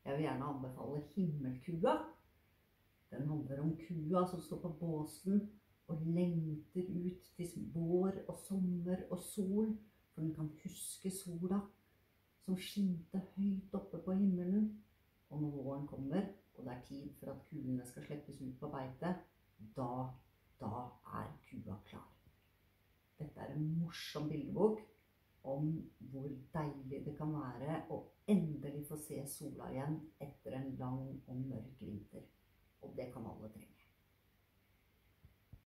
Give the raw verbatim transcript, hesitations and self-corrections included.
Jeg vil gjerne anbefale Himmelkua. Den handler om kua som står på båsen og lengter ut til vår og sommer og sol, for den kan huske sola som skinte høyt oppe på himmelen. Og når våren kommer, og det er tid for at kuene skal slippes ut på beite, da, da er kua klar. Dette er en morsom bildebok om hvor deilig det kan være å endelig få se sola igjen etter en lang og mørk vinter. Og det kan alle trenge.